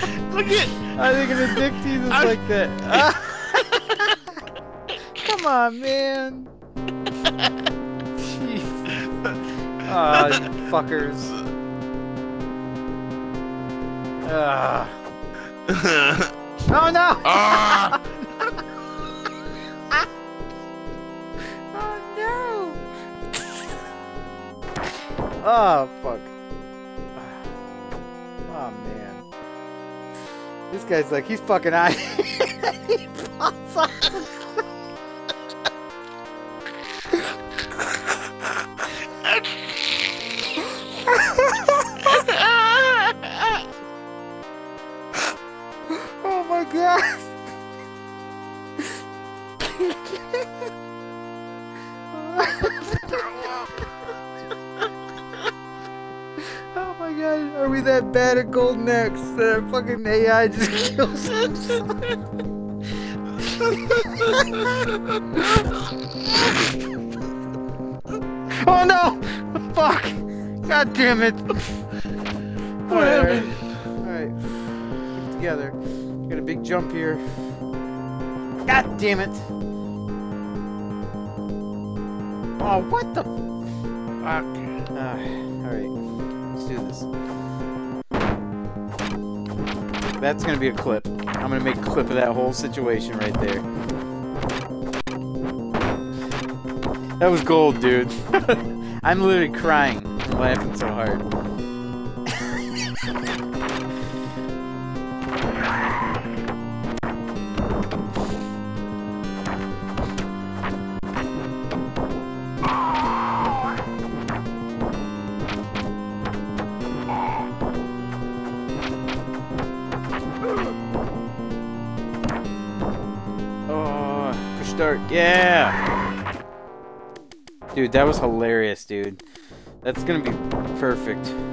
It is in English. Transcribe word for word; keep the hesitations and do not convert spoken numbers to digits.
Look at. I think an addictee is I'm... like that. Ah. Come on, man. Jeez. Ah, you fuckers. Ah. Oh no! Ah! Oh no! Oh fuck. Oh man. This guy's like, he's fucking out. He pops off the cliff. Oh my god. Oh my god, are we that bad at Golden Axe that our fucking A I just kills himself? Oh no! Fuck! God damn it! Alright, alright. Keep it together. Got a big jump here. God damn it! Oh, what the fuck? Uh, alright. Let's do this. That's gonna be a clip. I'm gonna make a clip of that whole situation right there. That was gold, dude. I'm literally crying. I'm laughing so hard. Oh, push start. Yeah! Dude, that was hilarious, dude. That's gonna be perfect.